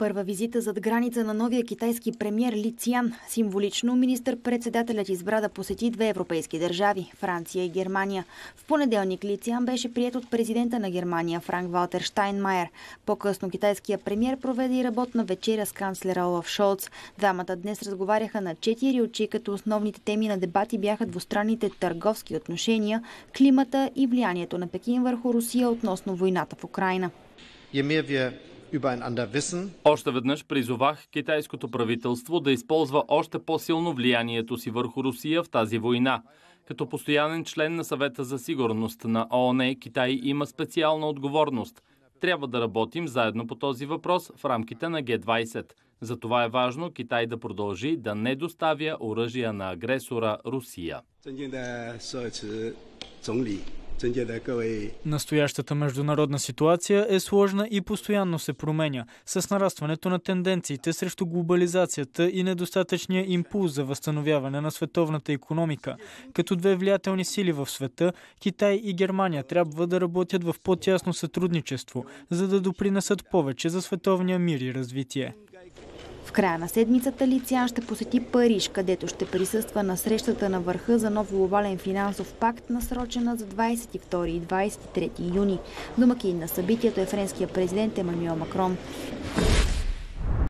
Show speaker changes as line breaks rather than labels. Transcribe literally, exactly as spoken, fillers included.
Първа визита зад граница на новия китайски премиер Ли Цян. Символично министър-председателят избра да посети две европейски държави – Франция и Германия. В понеделник Ли Цян беше приет от президента на Германия Франк Валтер Щайнмайер. По-късно китайския премиер проведе и работна вечеря с канцлера Олаф Шолц. Двамата днес разговаряха на четири очи, като основните теми на дебати бяха двустранните търговски отношения, климата и влиянието на Пекин върху Русия относно войната в Украйна.
Още веднъж призовах китайското правителство да използва още по-силно влиянието си върху Русия в тази война. Като постоянен член на Съвета за сигурност на ООН, Китай има специална отговорност. Трябва да работим заедно по този въпрос в рамките на Ге двайсет. Затова е важно Китай да продължи да не доставя оръжия на агресора Русия.
Настоящата международна ситуация е сложна и постоянно се променя, с нарастването на тенденциите срещу глобализацията и недостатъчния импулс за възстановяване на световната икономика. Като две влиятелни сили в света, Китай и Германия трябва да работят в по-тясно сътрудничество, за да допринесат повече за световния мир и развитие.
В края на седмицата Ли Цян ще посети Париж, където ще присъства на срещата на върха за нов глобален финансов пакт, насрочена за двайсет и втори и двайсет и трети юни. Домакин на събитието е френския президент Емануел Макрон.